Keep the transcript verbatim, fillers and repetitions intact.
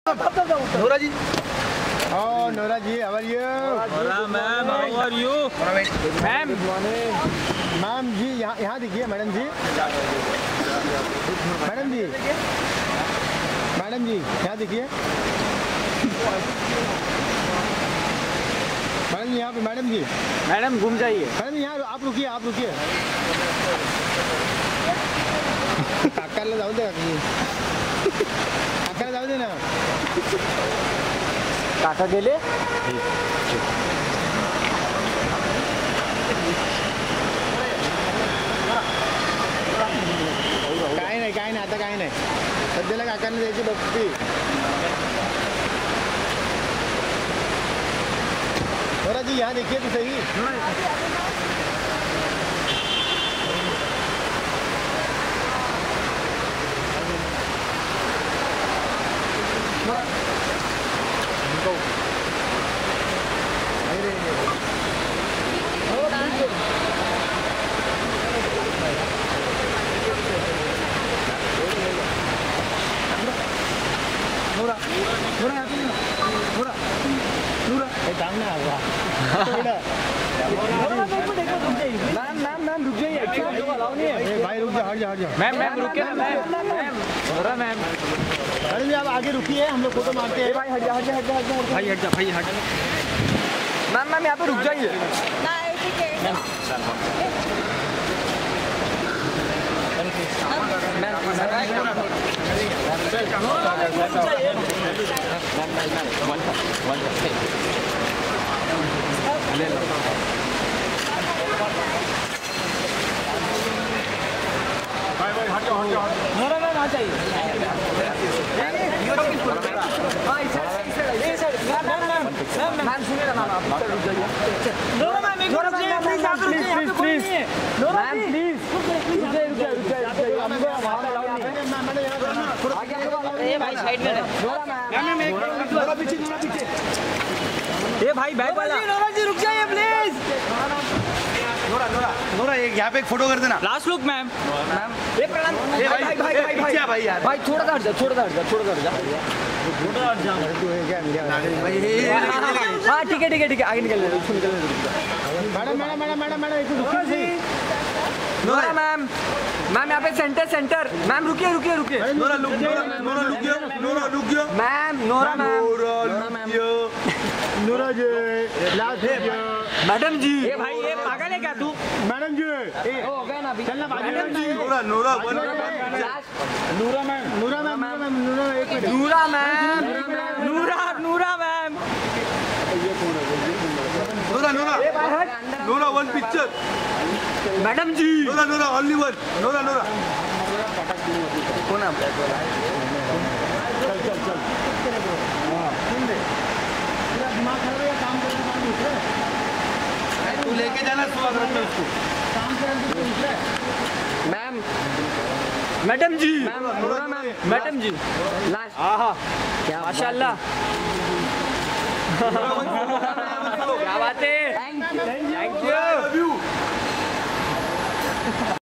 Nora ji. Oh, Nora ji, how are you? Nora ma'am, how are you? Ma'am ma'am ji यहाँ यहाँ देखिए madam ji madam ji madam ji यहाँ देखिए madam ji यहाँ पे मैडम जी मैडम घूम जाइए। मैडम जी यहाँ आप रुकिए आप रुकिए काकाला जाऊ दे काकाला जाऊ दे ना काका गेले काय नाही काय नाही आता काय नाही सध्याला काकांना द्यायची बघती नोरा जी यहाँ देखिए तो सही नोरा नोरा नोरा नोरा टांग ना आवा मैम मैम मैम रुक जाइए भाई रुक जा हट जा हट जा मैम मैम रुके ना मैम मैम नोरा मैम अरे आप आगे रुकिए हम लोग फोटो मारते हैं भाई हट जा हट जा हट जा भाई हट जा भाई हट जा मैम मैम यहाँ पे रुक जाइए भाई भाई हट जाओ हट जाओ नोरा मैम आ जाइए मैम सुनिए ना मैम आप रुक जाइए नोरा मैम एक रुक जाइए प्लीज आप रुक जाइए यहाँ पे कोई नहीं है नोरा प्लीज रुक जाइए रुक जाइए रुक जाइए हमको वहाँ पे लाओ मैंने यहाँ ए भाई साइड में नोरा मैम एक नोरा पीछे नोरा पीछे ए भाई बैक वाला नोरा जी रुक जाइए प्लीज नोरा नोरा नोरा एक यहाँ पे एक फोटो कर देना लास्ट लुक मैम मैम ए प्रणाम ए भाई भाई भाई भाई भाई यार भाई थोड़ा सा हट जा थोड़ा सा हट जा थोड़ा सा हट जा थोड़ा हट जा तू है क्या मेरा हाँ ठीक है ठीक है ठीक है आगे निकल ले उसको निकल ले madam madam madam madam madam एक रुकिए नोरा मैम मैम यहाँ पे सेंटर सेंटर मैम रुकिए रुकिए रुकिए नोरा लुक नोरा नोरा रुकियो नोरा रुकियो मैम नोरा मैम नोरा रुकियो Nora ji last madam ji ए भाई ये पागल है क्या तू मैडम जी ए हो गया ना अभी चलना madam ji Nora Nora Nora ma'am Nora ma'am Nora ma'am Nora एक minute Nora ma'am Nora Nora ma'am Nora Nora Nora one picture madam ji Nora Nora only one Nora Nora कौन है चल चल चल सुन दे तेरा दिमाग खराब है काम करने के बाद उठ तू लेके जाना स्वागत में उसको काम करने के बाद उठ मैम मैडम जी नूरा मैम मैडम जी लास्ट आहा क्या माशाल्लाह क्या बात है थैंक यू